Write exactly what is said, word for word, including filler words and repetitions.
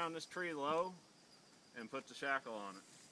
down this tree low and put the shackle on it.